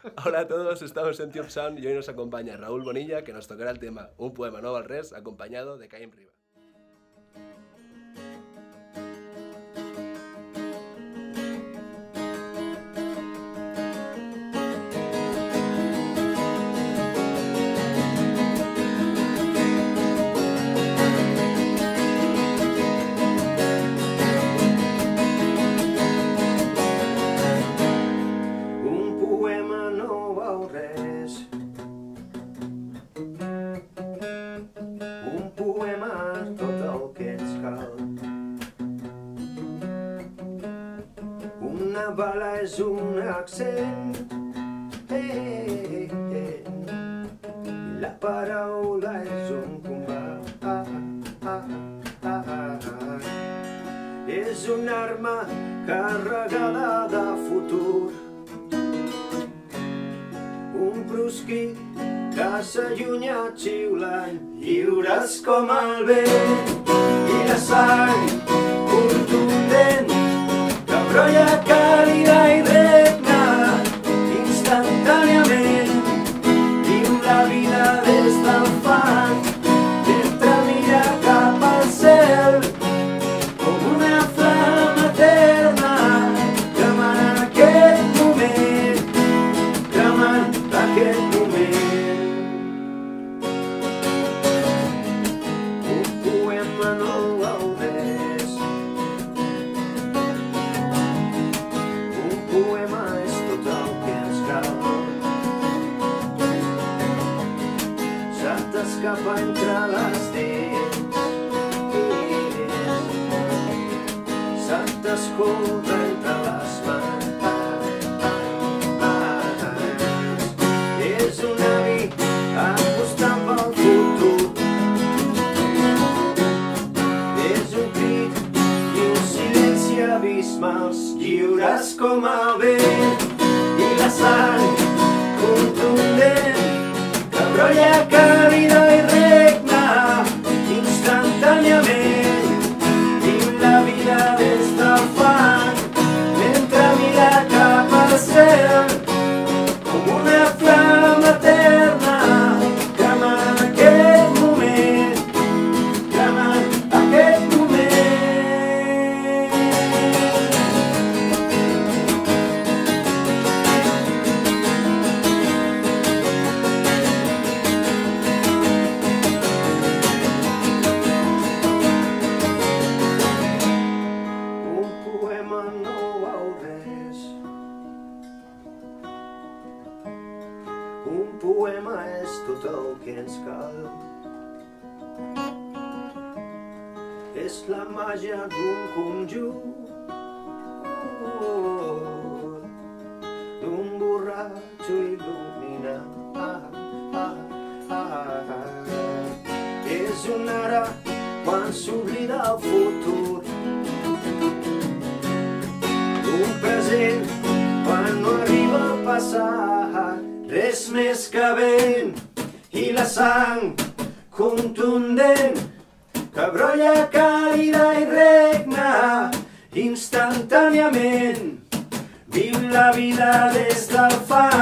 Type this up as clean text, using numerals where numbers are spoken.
Hola a todos, estamos en Tube Sound y hoy nos acompaña Raúl Bonilla, que nos tocará el tema Un poema no val res, acompañado de Caín Riba. Un poema és tot el que ens cal. Una bala és un accent, i la paraula és un combat. És una arma carregada de futur, un proscrit que s'allunya xiulant, lliures com el vent, i la sang contundent que brolla càlida i regna instantàniament. Viu la vida des del fang, mentre mira cap al cel, com una flama eterna, cremant aquest moment, cremant aquest moment. S'escapa entre les dents, se t'escolta entre les mans. És un avi apostant pel futur, és un crit i un silenci abismals, lliures com el vent, i la sang contundent que brolla càlida i regna instantàniament. Viu la vida des del fang, mentre mira cap al cel, com una flama eterna, cremant aquest moment, cremant aquest moment. Un poema és tot el que ens cal. És la màgia d'un conjunt, d'un borratxo il·luminat. És un ara quan s'oblida el futur, un present quan no arriba el passat. Res més que vent i la sang contundent que brolla càlida i regna instantàniament. Viu la vida des del fang,